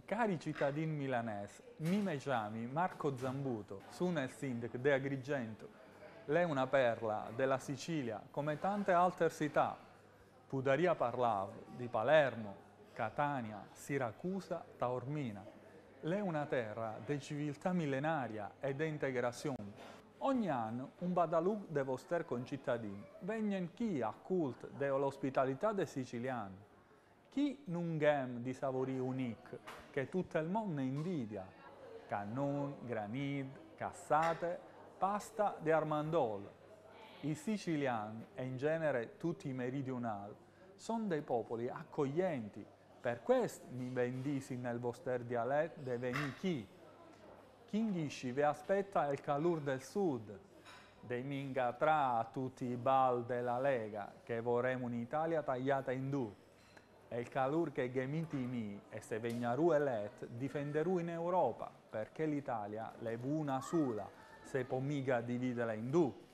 Cari cittadini milanesi, mi chiamo Marco Zambuto, sono il sindaco di Agrigento. Lei è una perla della Sicilia, come tante altre città. Poteria parlare di Palermo, Catania, Siracusa, Taormina. Lei è una terra di civiltà millenaria e di integrazione. Ogni anno un badalù dei vostri concittadini vengono qui a cult dell'ospitalità dei siciliani. Chi non game di sapori unici che tutto il mondo invidia? Cannone, granit, cassate, pasta di armandol. I siciliani e in genere tutti i meridionali sono dei popoli accoglienti. Per questo mi bendisi nel vostro dialetto di venire qui. Chi vi aspetta il calore del sud, dei mingatrà a tutti i bal della Lega, che vorremmo un'Italia tagliata in due. E il calore che gemiti mi e se vegnaru elet difenderu in Europa, perché l'Italia è una sola, se può mica dividerla in due.